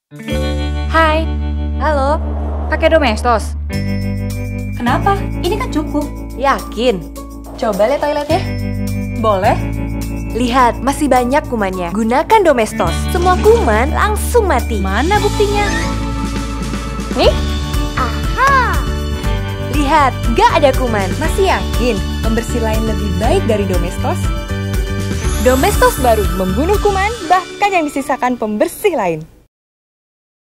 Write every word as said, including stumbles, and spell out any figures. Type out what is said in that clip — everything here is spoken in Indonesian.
Hai, halo, pakai Domestos? Kenapa? Ini kan cukup. Yakin? Coba lihat toiletnya. Boleh? Lihat, masih banyak kumannya. Gunakan Domestos. Semua kuman langsung mati. Mana buktinya? Nih? Aha! Lihat, gak ada kuman. Masih yakin pembersih lain lebih baik dari Domestos? Domestos baru membunuh kuman, bahkan yang disisakan pembersih lain.